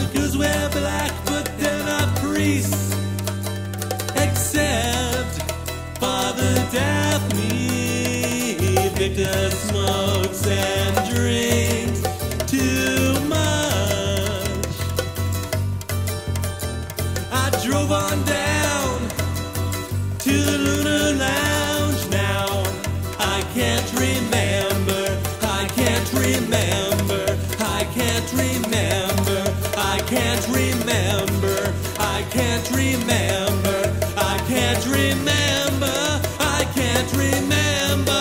'cause we're black but they're not priests, except Father Daphne. Victor smokes and drinks too much. I drove on down to the Lunar Lounge. Now I can't remember, I can't remember, I can't remember, I can't remember, I can't remember, I can't remember, I can't remember.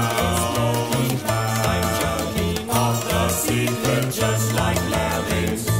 Just like Levins.